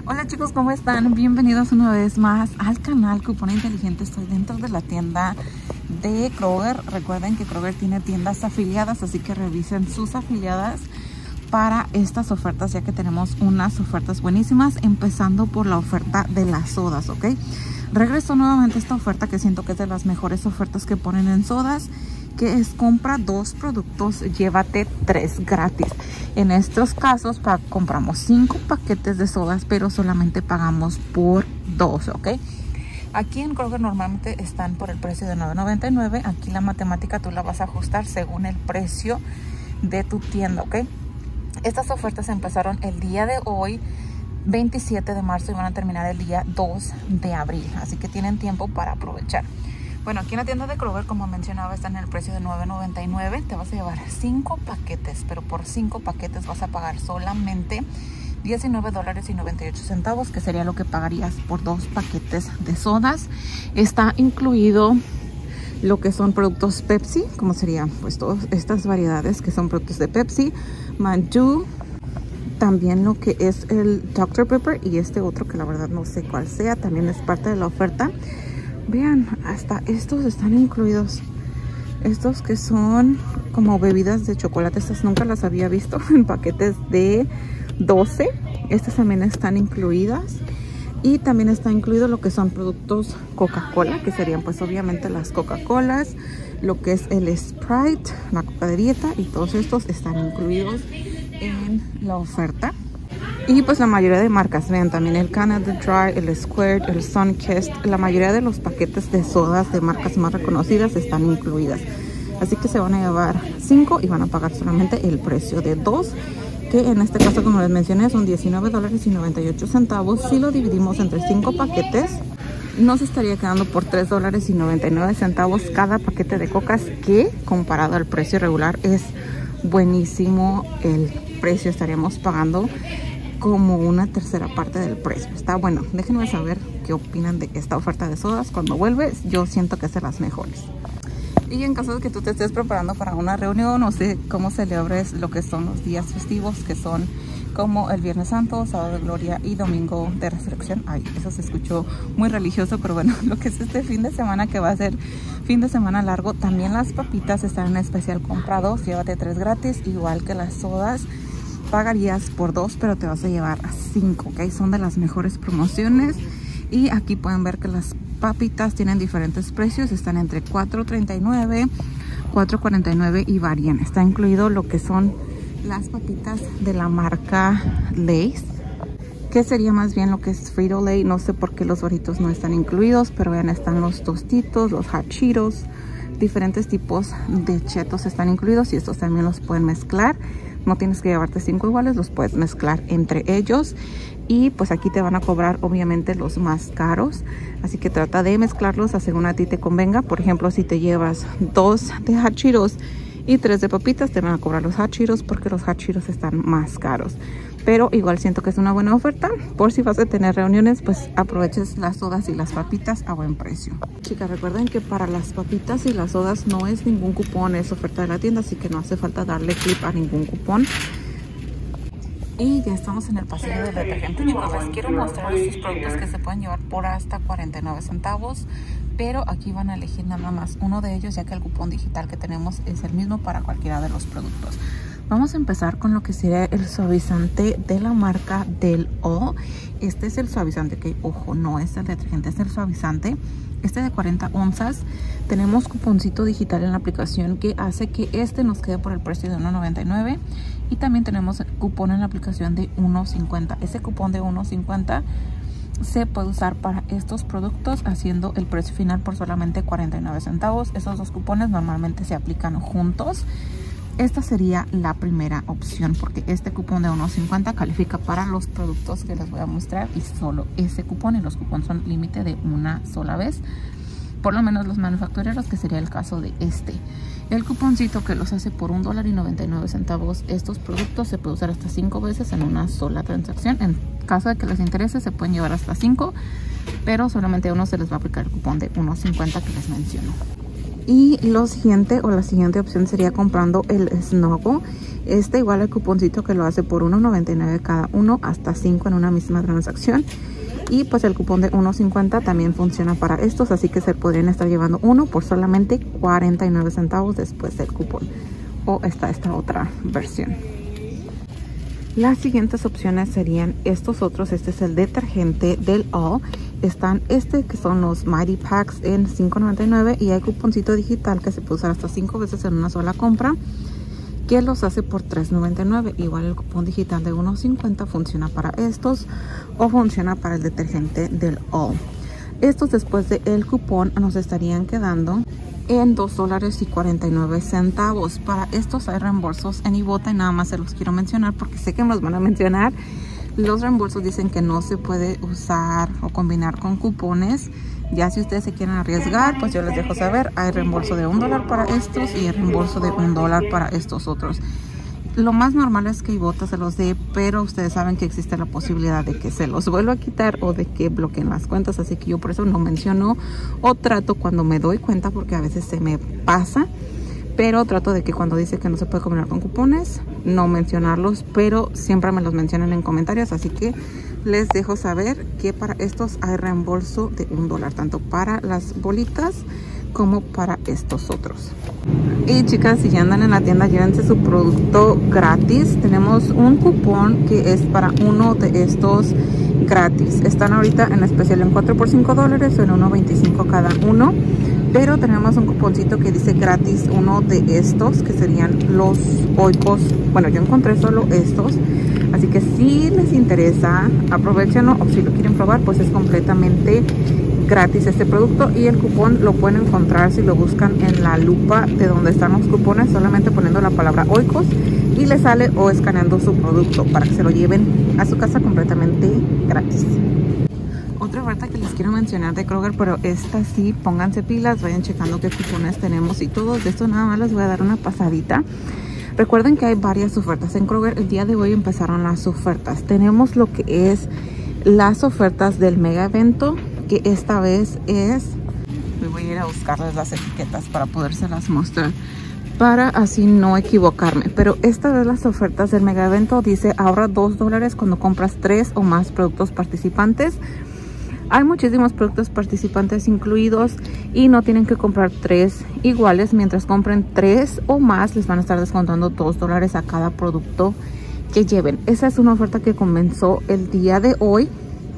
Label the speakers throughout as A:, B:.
A: Hola chicos, ¿cómo están? Bienvenidos una vez más al canal Cupón Inteligente. Estoy dentro de la tienda de Kroger. Recuerden que Kroger tiene tiendas afiliadas, así que revisen sus afiliadas para estas ofertas, ya que tenemos unas ofertas buenísimas, empezando por la oferta de las sodas, ¿ok? Regreso nuevamente a esta oferta que siento que es de las mejores ofertas que ponen en sodas, que es compra 2 productos, llévate 3 gratis. En estos casos compramos 5 paquetes de sodas, pero solamente pagamos por 2, ¿ok? Aquí en Kroger normalmente están por el precio de $9.99. Aquí la matemática tú la vas a ajustar según el precio de tu tienda, ¿ok? Estas ofertas empezaron el día de hoy, 27 de marzo, y van a terminar el día 2 de abril. Así que tienen tiempo para aprovechar. Bueno, aquí en la tienda de Kroger, como mencionaba, está en el precio de $9.99. Te vas a llevar 5 paquetes, pero por 5 paquetes vas a pagar solamente $19.98, que sería lo que pagarías por 2 paquetes de sodas. Está incluido lo que son productos Pepsi, como serían pues todas estas variedades que son productos de Pepsi, Manju, también lo que es el Dr. Pepper y este otro que la verdad no sé cuál sea, también es parte de la oferta. Vean, hasta estos están incluidos. Estos que son como bebidas de chocolate, estas nunca las había visto en paquetes de 12. Estas también están incluidas. Y también está incluido lo que son productos Coca-Cola, que serían pues obviamente las Coca-Colas, lo que es el Sprite, la coca de dieta, y todos estos están incluidos en la oferta. Y pues la mayoría de marcas, vean, también el Canada Dry, el Squirt, el Sunkist, la mayoría de los paquetes de sodas de marcas más reconocidas están incluidas. Así que se van a llevar 5 y van a pagar solamente el precio de 2, que en este caso, como les mencioné, son $19.98. Si lo dividimos entre 5 paquetes, nos estaría quedando por $3.99 cada paquete de cocas, que comparado al precio regular es buenísimo el precio. Estaríamos pagando como una tercera parte del precio. Está bueno. Déjenme saber qué opinan de esta oferta de sodas. Cuando vuelves, yo siento que es de las mejores. Y en caso de que tú te estés preparando para una reunión, no sé cómo celebres lo que son los días festivos, que son como el Viernes Santo, Sábado de Gloria y Domingo de Resurrección. Ay, eso se escuchó muy religioso, pero bueno, lo que es este fin de semana, que va a ser fin de semana largo, también las papitas están en especial comprados. Llévate 3 gratis, igual que las sodas. Pagarías por 2, pero te vas a llevar 5, ¿ok? Son de las mejores promociones. Y aquí pueden ver que las papitas tienen diferentes precios. Están entre $4.39, $4.49 y varían. Está incluido lo que son las papitas de la marca Lay's, que sería más bien lo que es Frito-Lay. No sé por qué los Doritos no están incluidos, pero vean, están los Tostitos, los Hot Cheetos, diferentes tipos de chetos están incluidos, y estos también los pueden mezclar. No tienes que llevarte 5 iguales, los puedes mezclar entre ellos. Y pues aquí te van a cobrar obviamente los más caros, así que trata de mezclarlos a según a ti te convenga. Por ejemplo, si te llevas 2 de Hot Cheetos y 3 de papitas, te van a cobrar los Hot Cheetos, porque los Hot Cheetos están más caros. Pero igual siento que es una buena oferta. Por si vas a tener reuniones, pues aproveches las sodas y las papitas a buen precio. Chicas, recuerden que para las papitas y las sodas no es ningún cupón, es oferta de la tienda, así que no hace falta darle clip a ningún cupón. Y ya estamos en el pasillo del detergente, chicos. Les quiero mostrar estos productos que se pueden llevar por hasta 49 centavos. Pero aquí van a elegir nada más uno de ellos, ya que el cupón digital que tenemos es el mismo para cualquiera de los productos. Vamos a empezar con lo que sería el suavizante de la marca Del O. Este es el suavizante que, ojo, no es el detergente, es el suavizante. Este de 40 onzas. Tenemos cuponcito digital en la aplicación que hace que este nos quede por el precio de $1.99. Y también tenemos cupón en la aplicación de $1.50. Ese cupón de $1.50 se puede usar para estos productos, haciendo el precio final por solamente 49 centavos. Esos dos cupones normalmente se aplican juntos. Esta sería la primera opción, porque este cupón de $1.50 califica para los productos que les voy a mostrar, y solo ese cupón, y los cupones son límite de una sola vez, por lo menos los manufactureros, que sería el caso de este. El cuponcito que los hace por $1.99. Estos productos se puede usar hasta 5 veces en una sola transacción. En caso de que les interese, se pueden llevar hasta 5, pero solamente a uno se les va a aplicar el cupón de $1.50 que les menciono. Y la siguiente opción sería comprando el Snuggle. Igual el cuponcito que lo hace por $1.99 cada uno, hasta 5 en una misma transacción. Y pues el cupón de $1.50 también funciona para estos, así que se podrían estar llevando uno por solamente 49 centavos después del cupón. O está esta otra versión. Las siguientes opciones serían estos otros. Este es el detergente del All. Están que son los Mighty Packs en $5.99 y hay cuponcito digital que se puede usar hasta 5 veces en una sola compra, que los hace por $3.99. Igual el cupón digital de $1.50 funciona para estos o funciona para el detergente del All. Estos después del cupón nos estarían quedando en $2.49. Para estos hay reembolsos en Ibotta y nada más se los quiero mencionar porque sé que me los van a mencionar. Los reembolsos dicen que no se puede usar o combinar con cupones. Ya si ustedes se quieren arriesgar, pues yo les dejo saber. Hay reembolso de $1 para estos y el reembolso de $1 para estos otros. Lo más normal es que Ibotta se los dé, pero ustedes saben que existe la posibilidad de que se los vuelva a quitar o de que bloqueen las cuentas. Así que yo por eso no menciono o trato cuando me doy cuenta, porque a veces se me pasa. Pero trato de que cuando dice que no se puede combinar con cupones, no mencionarlos, pero siempre me los mencionan en comentarios. Así que les dejo saber que para estos hay reembolso de $1, tanto para las bolitas como para estos otros. Y chicas, si ya andan en la tienda, llévense su producto gratis. Tenemos un cupón que es para uno de estos gratis. Están ahorita en especial en 4 por $5 o en $1.25 cada uno. Pero tenemos un cuponcito que dice gratis uno de estos, que serían los Oikos. Bueno, yo encontré solo estos, así que si les interesa, aprovechenlo, o si lo quieren probar, pues es completamente gratis este producto. Y el cupón lo pueden encontrar si lo buscan en la lupa de donde están los cupones, solamente poniendo la palabra Oikos y les sale, o escaneando su producto para que se lo lleven a su casa completamente gratis. Otra oferta que les quiero mencionar de Kroger, pero esta sí, pónganse pilas, vayan checando qué cupones tenemos y todo. De esto nada más les voy a dar una pasadita. Recuerden que hay varias ofertas en Kroger. El día de hoy empezaron las ofertas. Tenemos lo que es las ofertas del mega evento, que esta vez es... Me voy a ir a buscarles las etiquetas para podérselas mostrar, para así no equivocarme. Pero esta vez las ofertas del mega evento dice ahorra $2 cuando compras 3 o más productos participantes. Hay muchísimos productos participantes incluidos y no tienen que comprar 3 iguales. Mientras compren 3 o más, les van a estar descontando $2 a cada producto que lleven. Esa es una oferta que comenzó el día de hoy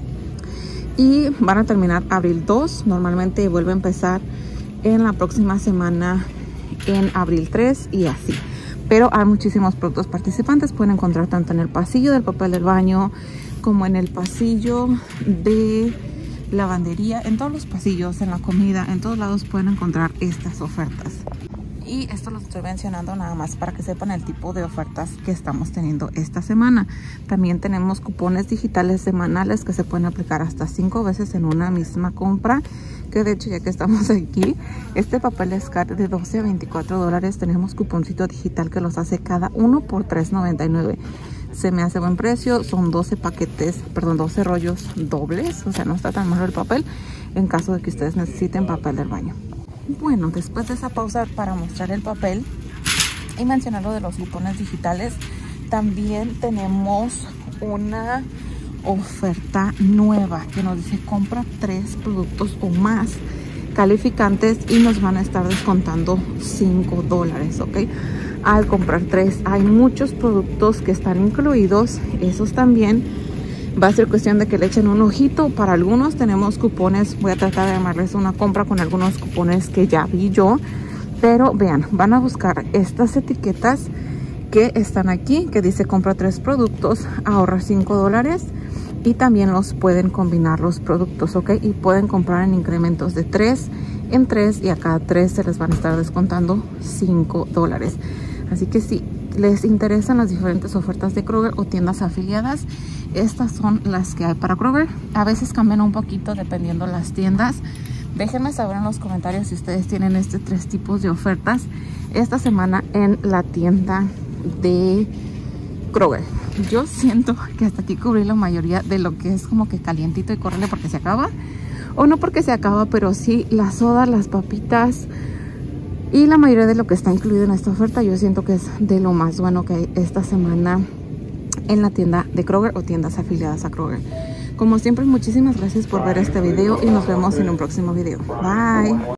A: y van a terminar abril 2. Normalmente vuelve a empezar en la próxima semana, en abril 3 y así. Pero hay muchísimos productos participantes. Pueden encontrar tanto en el pasillo del papel del baño como en el pasillo de lavandería, en todos los pasillos, en la comida, en todos lados pueden encontrar estas ofertas. Y esto lo estoy mencionando nada más para que sepan el tipo de ofertas que estamos teniendo esta semana. También tenemos cupones digitales semanales que se pueden aplicar hasta 5 veces en una misma compra. Que de hecho, ya que estamos aquí, este papel SCAR de $12 a $24. Tenemos cuponcito digital que los hace cada uno por $3.99. Se me hace buen precio. Son 12 rollos dobles. O sea, no está tan malo el papel en caso de que ustedes necesiten papel del baño. Bueno, después de esa pausa para mostrar el papel y mencionar lo de los cupones digitales, también tenemos una oferta nueva que nos dice compra 3 productos o más calificantes y nos van a estar descontando $5, ¿ok? Al comprar 3 hay muchos productos que están incluidos. Esos también va a ser cuestión de que le echen un ojito. Para algunos tenemos cupones. Voy a tratar de armarles una compra con algunos cupones que ya vi yo. Pero vean, van a buscar estas etiquetas que están aquí, que dice compra 3 productos, ahorra $5. Y también los pueden combinar los productos, ¿ok? Y pueden comprar en incrementos de 3 en 3 y a cada 3 se les van a estar descontando $5. Así que si les interesan las diferentes ofertas de Kroger o tiendas afiliadas, estas son las que hay para Kroger. A veces cambian un poquito dependiendo las tiendas. Déjenme saber en los comentarios si ustedes tienen 3 tipos de ofertas esta semana en la tienda de Kroger. Yo siento que hasta aquí cubrí la mayoría de lo que es como que calientito y córrele porque se acaba. O no porque se acaba, pero sí las sodas, las papitas, Y la mayoría de lo que está incluido en esta oferta yo siento que es de lo más bueno que hay esta semana en la tienda de Kroger o tiendas afiliadas a Kroger. Como siempre, muchísimas gracias por ver este video y nos vemos en un próximo video. Bye.